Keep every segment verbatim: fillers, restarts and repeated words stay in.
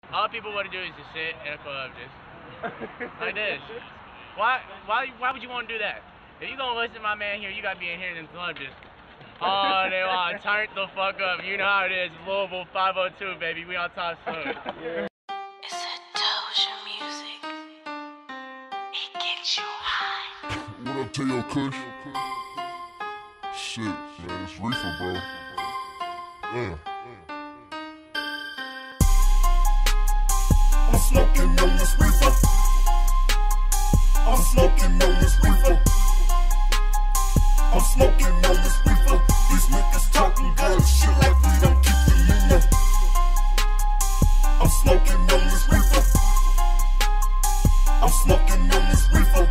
All people want to do is just sit in a club, just like this. Why, why, why would you want to do that? If you gonna listen to my man here, you gotta be in here in the club just all day long. Turn the fuck up. You know how it is. Louisville five oh two, baby. We on top soon. Yeah. It's a Doja music. It gets you high. What up, Tayo Kush? Shit, man, it's reefer, bro. Yeah. I'm smoking on this reefer. I'm smoking on this reefer. I'm smoking on this reefer. These niggas talking good shit like we don't keep the leaner. I'm smoking on this reefer. I'm smoking on this reefer.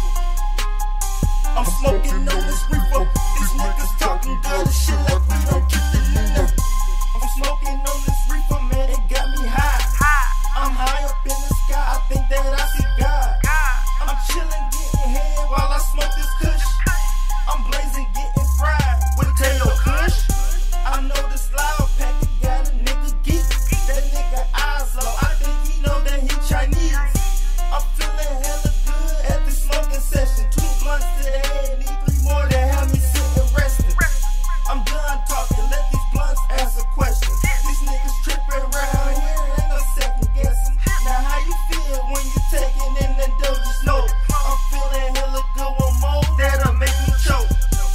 I'm smoking on this reefer. These niggas talking good shit like we don't keep the leaner. I'm smoking on this reefer, man, it got me high. I'm high up in the sky, I think that I see God. I'm chilling, getting head while I smoke this kush. I'm blazing, getting fried with Tayo Kush. I know this loud packet got a nigga geek. That nigga eyes low, I think he know that he Chinese. I'm feeling hella good at this smoking session. Two blunts today, need three more to have me sitting resting. I'm done talking, let these blunts answer questions. These niggas tripping around here, ain't no second guessing. Now how you feel when you taking in that Doja smoke? I'm feeling hella good, one more that'll make me choke.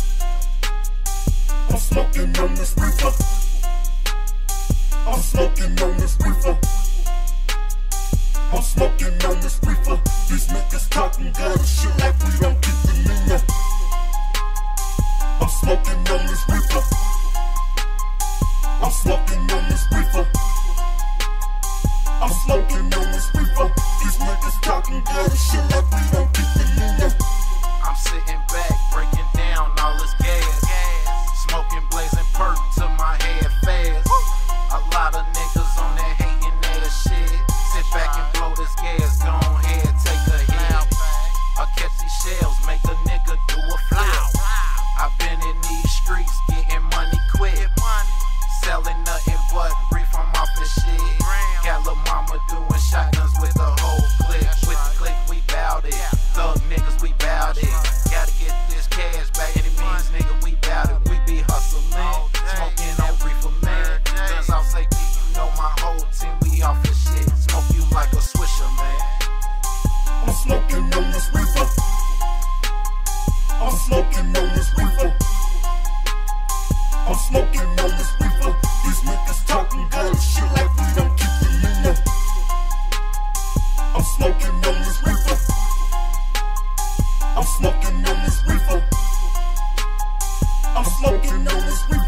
I'm smoking on this reefer. I'm smoking on this reefer. I'm smoking on this reefer. These niggas talking good shit like we don't keep the leaner. I'm smoking on this reefer. I'm smoking on this reefer. I'm smoking on this reefer. These niggas talking good shit like we don't keep the leaner. I'm sitting back, breaking down all this gas. Smoking, blazing perk to my head fast. A lot of niggas on that hating ass shit. Sit back and blow this gas, go ahead, take a hit. I catch these shells, make a nigga do a flip. I've been in these streets, getting money quick. Selling nothing but reef, I'm off this shit. Got lil' mama doing shotguns with the whole clique. With the clique, we bout it. Thug niggas, we bout it. Gotta get this cash back, any means, nigga, we bout it. We be hustling, smoking on reefer, man. Guns off safety, you know my whole team, we off this shit. Smoke you like a swisher, man. I'm smoking on this reefer. I'm smoking on this reefer. I'm smoking on this reefer. These niggas talking good shit like we don't keep the leaner. I'm smoking on this reefer. I'm smoking on this reefer. I'm smoking on this reefer.